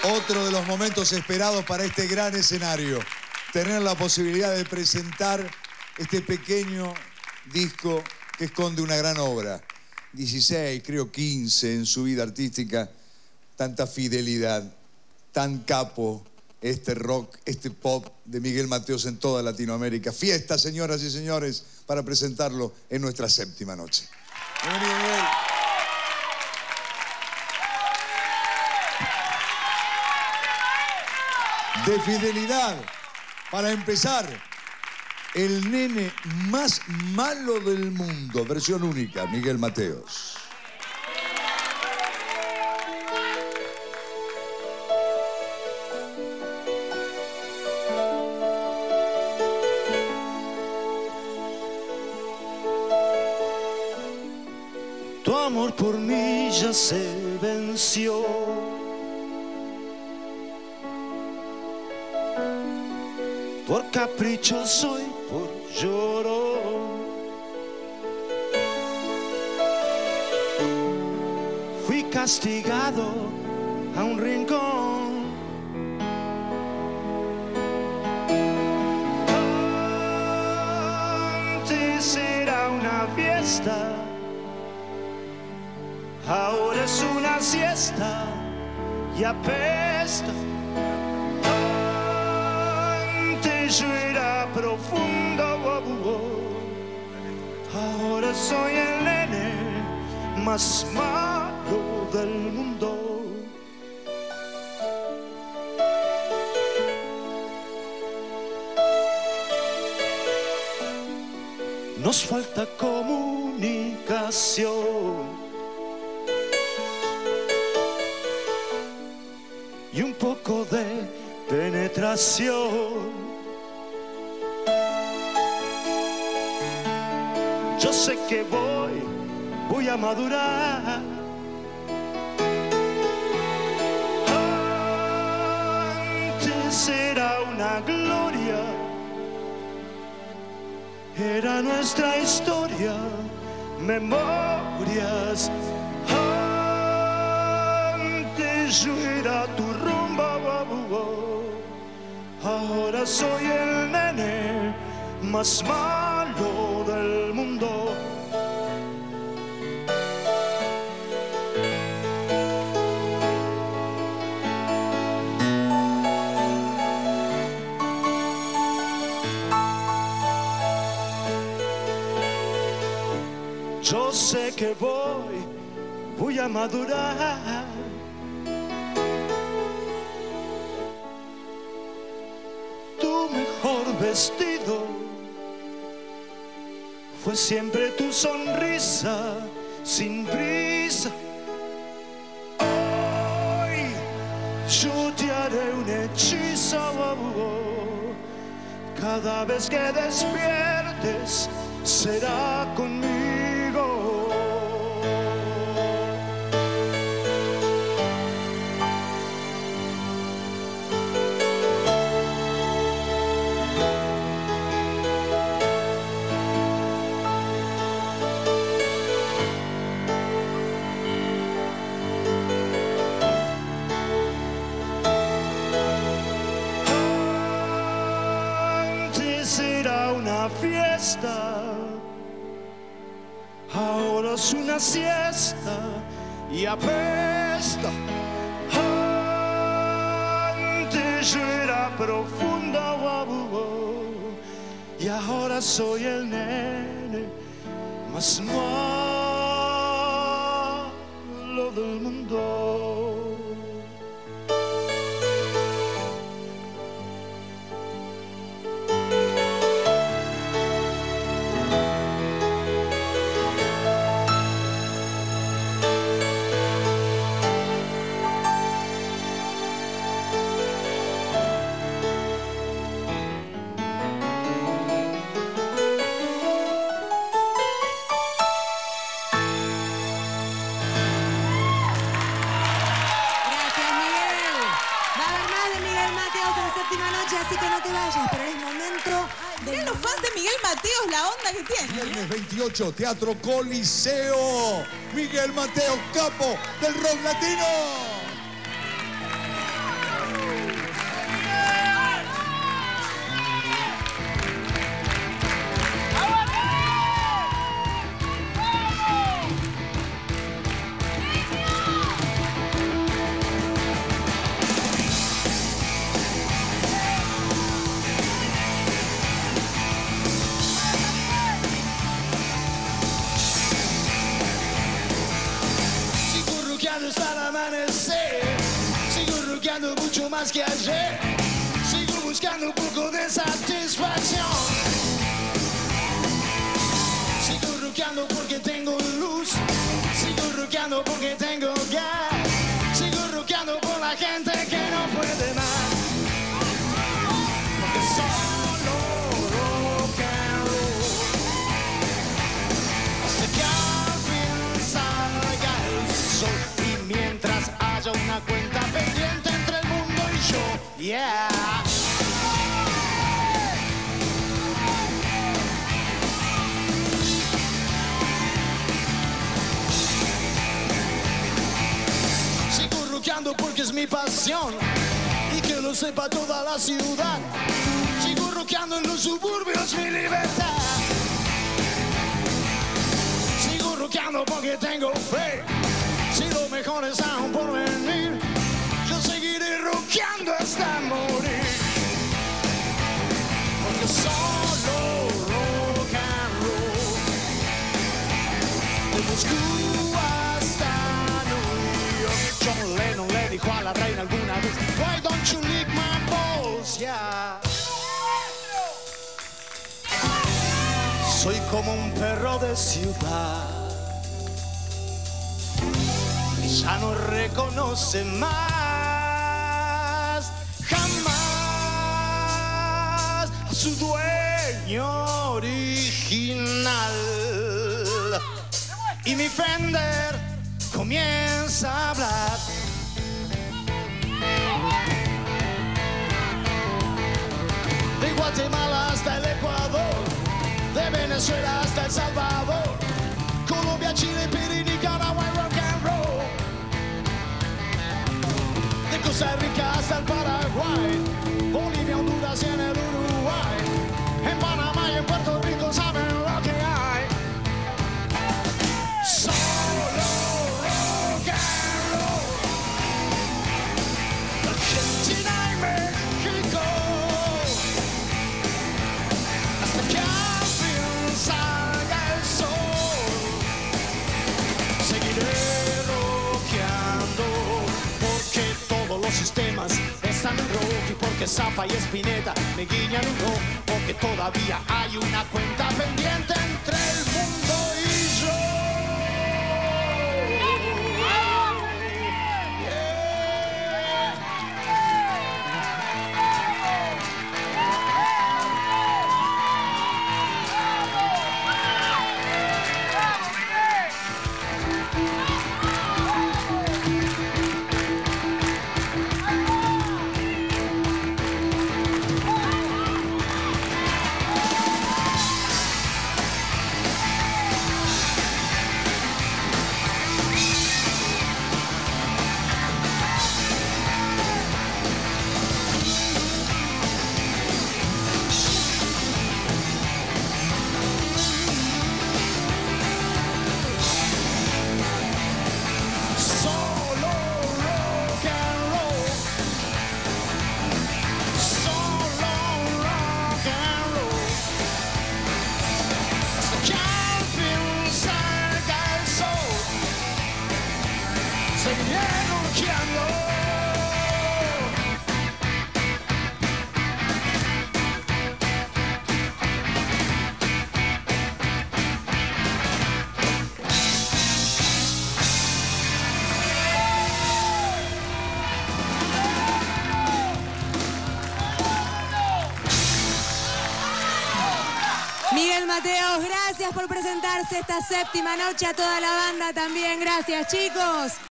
Otro de los momentos esperados para este gran escenario. Tener la posibilidad de presentar este pequeño disco que esconde una gran obra. 16, creo 15 en su vida artística. Tanta fidelidad, tan capo este rock, este pop de Miguel Mateos en toda Latinoamérica. Fiesta, señoras y señores, para presentarlo en nuestra séptima noche. Bienvenido, Miguel. De fidelidad, para empezar, el nene más malo del mundo, versión única, Miguel Mateos. Tu amor por mí ya se venció. Por caprichoso y por llorón. Fui castigado a un rincón. Antes era una fiesta, ahora es una siesta y apesta. Yo era profundo, ahora soy el nene más malo del mundo. Nos falta comunicación y un poco de penetración. Yo sé que voy a madurar. Antes era una gloria, era nuestra historia, memorias. Antes yo era tu rumba, ahora soy el nene más malo del mundo. Yo sé que voy a madurar. Tu mejor vestido fue siempre tu sonrisa, sin prisa. Hoy yo te haré un hechizo. Cada vez que despiertes será conmigo. Será una fiesta, ahora es una siesta y apesta. Antes yo era profundo y ahora soy el nene más malo del mundo. Así que no te vayas, pero es momento de... Miren los fans de Miguel Mateos, la onda que tienen. Viernes 28, Teatro Coliseo. Miguel Mateos, capo del rock latino. mucho más que ayer. Sigo buscando un poco de satisfacción. Sigo rockeando porque tengo luz. Sigo rockeando porque tengo gas. Sigo rockeando por la gente que no puede más. Porque solo rock and roll. Hasta que al fin salga el sol. Y mientras haya una cuenta pendiente entre el mundo y yo. Yeah. Porque es mi pasión y que lo sepa toda la ciudad. Sigo rockeando en los suburbios mi libertad. Sigo rockeando porque tengo fe. Si lo mejor es aún por venir, yo seguiré rockeando hasta morir. Porque solo rock and roll. De Moscú hasta New York. John Lennon le dijo a la reina alguna vez: Why don't you lick my balls? Yeah. Soy como un perro de ciudad. Ya no reconoce más jamás a su dueño original. Y mi Fender comienza a hablar. De Guatemala hasta el Ecuador, de Venezuela hasta El Salvador, Colombia, Chile, Perú, Nicaragua y rock and roll. De Costa Rica hasta el Paraguay, Bolivia, Honduras y en el Uruguay, en Panamá y en Puerto Rico saben lo que hay. Solo rock and roll. Argentina y México, hasta que al fin salga el sol. Seguiré rockeando porque todos los sistemas están en rock y porque Zappa y Spinetta me guiñan un rock, porque todavía hay una cuenta pendiente entre el mundo y yo. Miguel Mateos, gracias por presentarse esta séptima noche, a toda la banda también. Gracias, chicos.